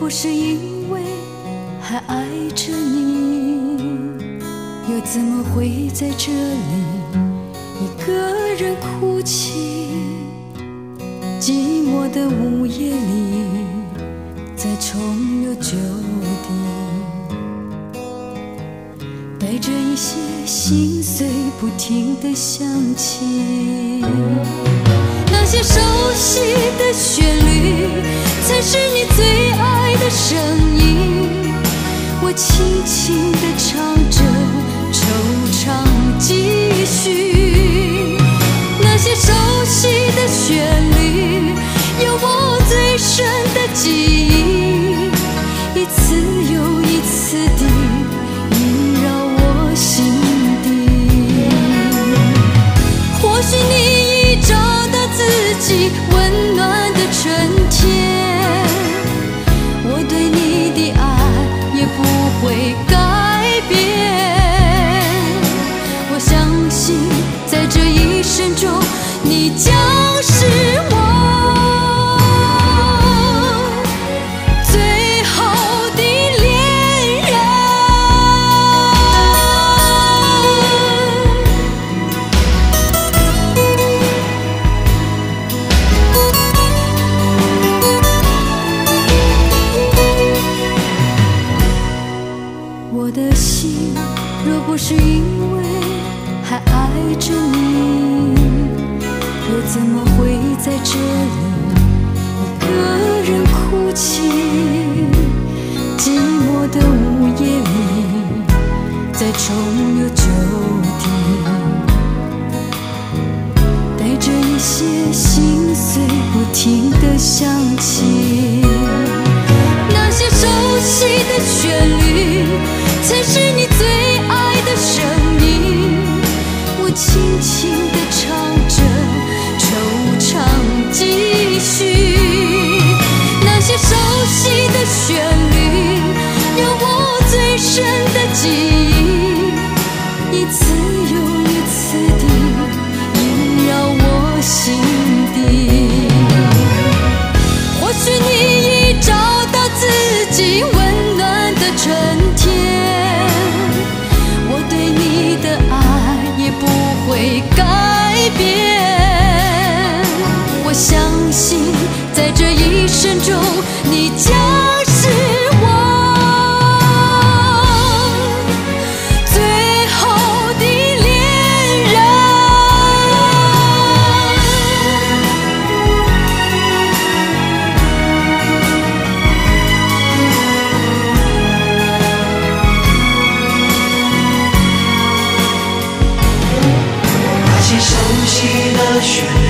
不是因为还爱着你，又怎么会在这里一个人哭泣？寂寞的午夜里，再重游旧地，带着一些心碎，不停地想起那些熟悉的旋律，才是你最爱的声音。我轻轻地唱着，惆怅继续。那些熟悉的旋律，有我最深的记忆，一次又一次地萦绕我心底。或许你已找到自己温暖的春天，我对你的爱也不会改变。我相信在这一生中，你将是我最后的恋人。我的心若不是因为还爱着你，又怎么会在这里一个人哭泣？寂寞的午夜里，再重游旧地，带着一些心碎，不停地想起那些熟悉的旋律，才是你最爱的声音。我轻轻地唱着，惆怅继续。那些熟悉的旋律，有我最深的记忆，一次又一次地萦绕我心底。或许你已找到自己温暖的春天，我对你的爱也不会改变。我相信在这一生中，你将是我最后的恋人。 那些熟悉的旋律，